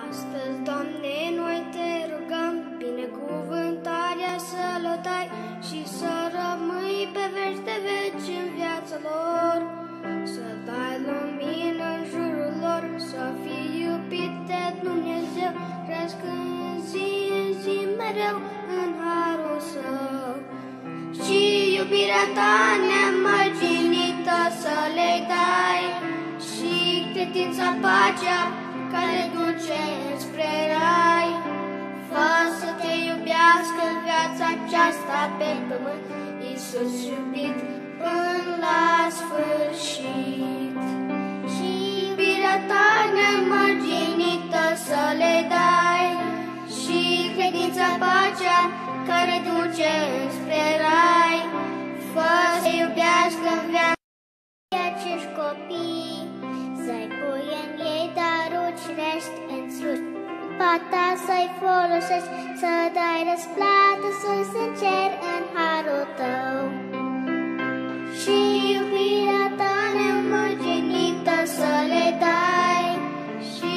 Astăzi, Doamne, noi te rugăm, binecuvântarea să-L dai și să rămâi pe veci de veci în viața lor, să dai lumină în jurul lor, să fii iubit de Dumnezeu, cresc în zi mereu în harul Său. Și iubirea ta nemărginită să le dai și credința, pacea care duce spre rai. Fă să te iubească în viața aceasta pe pământ, Iisus iubit până la sfârșit. Și iubirea ta nemărginită să le dai și credința, pacea care duce spre rai. Fă să iubească în viața acești copii, să-i pui în ei darul cirești în slujba ta, să-i folosești, să dai răsplată sus în cer în harul tău. Și iubirea ta nemărginită să le dai și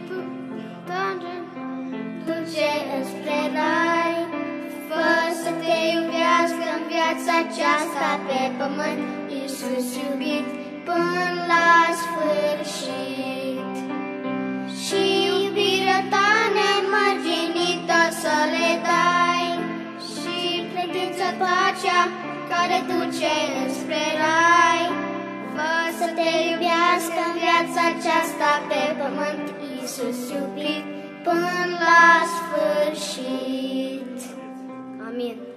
duce înspre rai. Fă să te iubească în viața aceasta pe pământ, Iisus iubit până la sfârșit. Și iubirea ta nemărginită să le dai și credința, pacea care duce înspre rai. Fă să te iubească în viața aceasta pe pământ, Iisus iubit până la sfârșit. Amin.